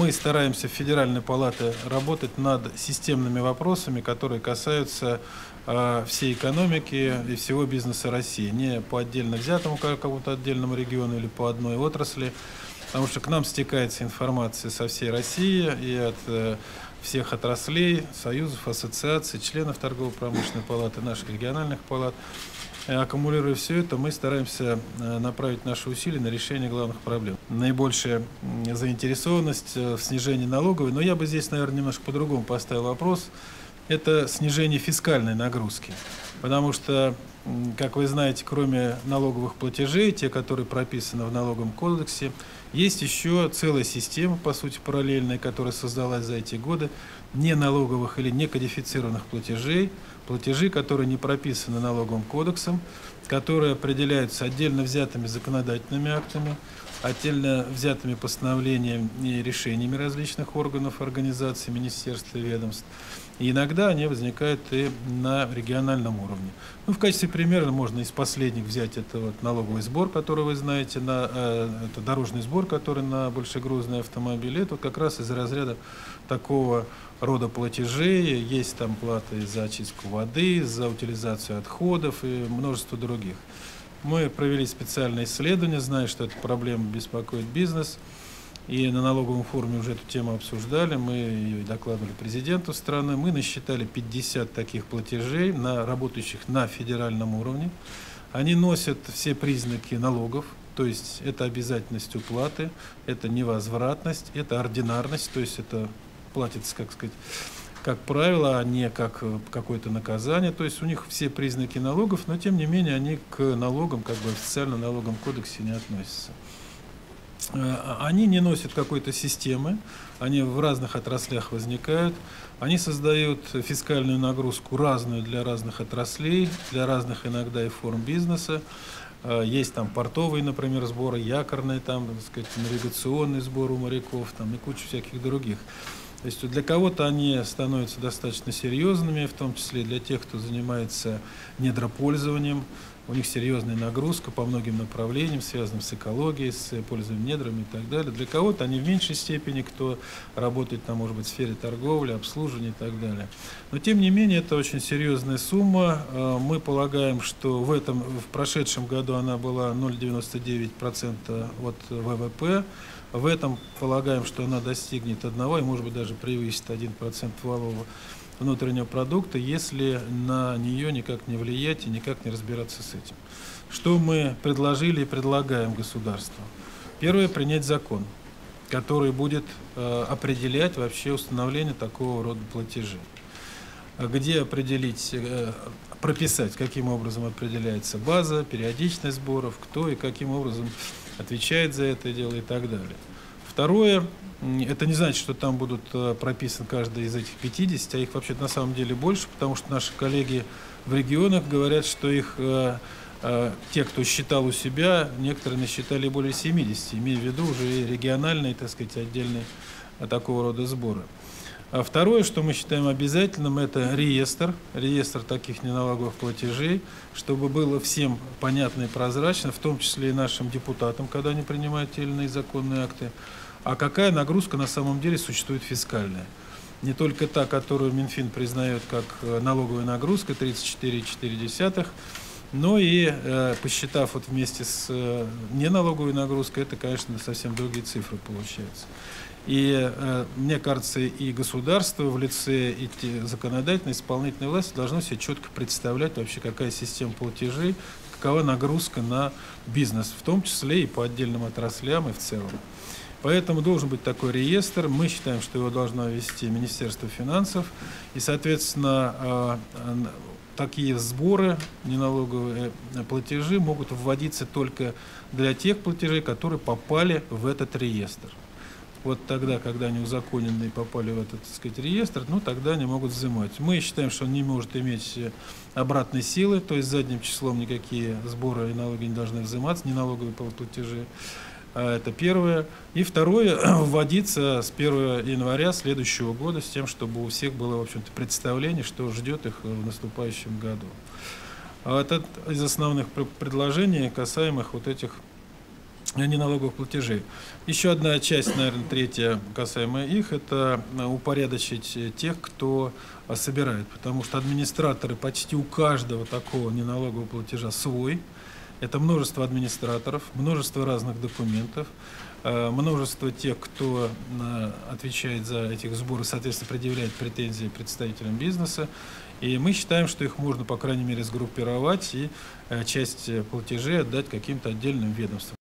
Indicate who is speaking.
Speaker 1: мы стараемся в Федеральной палате работать над системными вопросами, которые касаются всей экономики и всего бизнеса России. Не по отдельно взятому какому-то отдельному региону или по одной отрасли, потому что к нам стекается информация со всей России и от всех отраслей, союзов, ассоциаций, членов торгово-промышленной палаты, наших региональных палат. Аккумулируя все это, мы стараемся направить наши усилия на решение главных проблем. Наибольшая заинтересованность в снижении налоговой, но я бы здесь, наверное, немножко по-другому поставил вопрос, это снижение фискальной нагрузки. Потому что, как вы знаете, кроме налоговых платежей, те, которые прописаны в налоговом кодексе, есть еще целая система, по сути, параллельная, которая создалась за эти годы, не налоговых или не кодифицированных платежей, платежи, которые не прописаны налоговым кодексом, которые определяются отдельно взятыми законодательными актами, отдельно взятыми постановлениями и решениями различных органов, организаций, министерств и ведомств. И иногда они возникают и на региональном уровне. Ну, в качестве примера можно из последних взять это вот налоговый сбор, который вы знаете, это дорожный сбор, который на большегрузные автомобили. Это как раз из разряда такого рода платежей. Есть там платы за очистку воды, за утилизацию отходов и множество других. Мы провели специальное исследование, зная, что эта проблема беспокоит бизнес. И на налоговом форуме уже эту тему обсуждали, мы ее докладывали президенту страны. Мы насчитали 50 таких платежей, работающих на федеральном уровне. Они носят все признаки налогов, то есть это обязательность уплаты, это невозвратность, это ординарность, то есть это платится, как сказать, как правило, а не как какое-то наказание. То есть у них все признаки налогов, но тем не менее они к налогам, как бы официально в налоговом кодексе не относятся. Они не носят какой-то системы, они в разных отраслях возникают, они создают фискальную нагрузку разную для разных отраслей, для разных иногда и форм бизнеса. Есть там портовые, например, сборы, якорные, там, так сказать, навигационный сбор у моряков, там, и куча всяких других. То есть для кого-то они становятся достаточно серьезными, в том числе для тех, кто занимается недропользованием. У них серьезная нагрузка по многим направлениям, связанным с экологией, с пользованием недрами и так далее. Для кого-то они в меньшей степени, кто работает, там, может быть, в сфере торговли, обслуживания и так далее. Но, тем не менее, это очень серьезная сумма. Мы полагаем, что в прошедшем году она была 0,99% от ВВП. В этом полагаем, что она достигнет 1 и, может быть, даже превысит 1% валового внутреннего продукта, если на нее никак не влиять и никак не разбираться с этим. Что мы предложили и предлагаем государству? Первое, принять закон, который будет определять вообще установление такого рода платежей. Где определить, прописать, каким образом определяется база, периодичность сборов, кто и каким образом отвечает за это дело и так далее. Второе, это не значит, что там будут прописаны каждый из этих 50, а их вообще на самом деле больше, потому что наши коллеги в регионах говорят, что их, те, кто считал у себя, некоторые насчитали более 70, имея в виду уже и региональные, так сказать, отдельные такого рода сборы. А второе, что мы считаем обязательным, это реестр таких неналоговых платежей, чтобы было всем понятно и прозрачно, в том числе и нашим депутатам, когда они принимают те или иные законные акты, а какая нагрузка на самом деле существует фискальная. Не только та, которую Минфин признает как налоговая нагрузка 34,4, но и посчитав вот вместе с неналоговой нагрузкой, это, конечно, совсем другие цифры получаются. И мне кажется, и государство в лице и законодательной, исполнительной власти должно себе четко представлять вообще, какая система платежей, какова нагрузка на бизнес, в том числе и по отдельным отраслям и в целом. Поэтому должен быть такой реестр. Мы считаем, что его должно вести Министерство финансов. И, соответственно, такие сборы, неналоговые платежи могут вводиться только для тех платежей, которые попали в этот реестр. Вот тогда, когда они узаконены и попали в этот, так сказать, реестр, ну, тогда они могут взимать. Мы считаем, что он не может иметь обратной силы, то есть задним числом никакие сборы и налоги не должны взиматься, не налоговые платежи. Это первое. И второе, вводиться с 1 января следующего года с тем, чтобы у всех было, в общем-то, представление, что ждет их в наступающем году. Это из основных предложений, касаемых вот этих неналоговых платежей. Еще одна часть, наверное, третья, касаемая их, это упорядочить тех, кто собирает, потому что администраторы почти у каждого такого неналогового платежа свой. Это множество администраторов, множество разных документов, множество тех, кто отвечает за этих сборы, соответственно, предъявляет претензии представителям бизнеса. И мы считаем, что их можно, по крайней мере, сгруппировать и часть платежей отдать каким-то отдельным ведомствам.